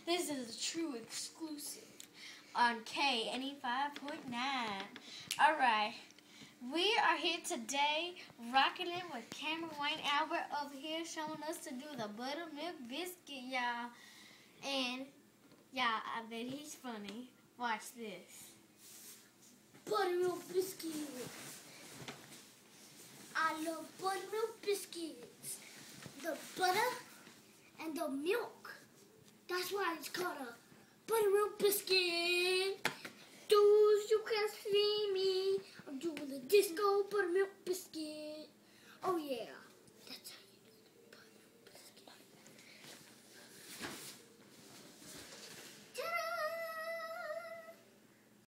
This is a true exclusive on K85.9. Alright, we are here today rocking it with Cameron Wayne Albert over here showing us to do the buttermilk biscuit, y'all. And, y'all, I bet he's funny. Watch this. Buttermilk biscuit. I love buttermilk biscuits. The butter and the milk. That's why it's called a buttermilk biscuit. Those you can see me. I'm doing the disco buttermilk biscuit. Oh yeah.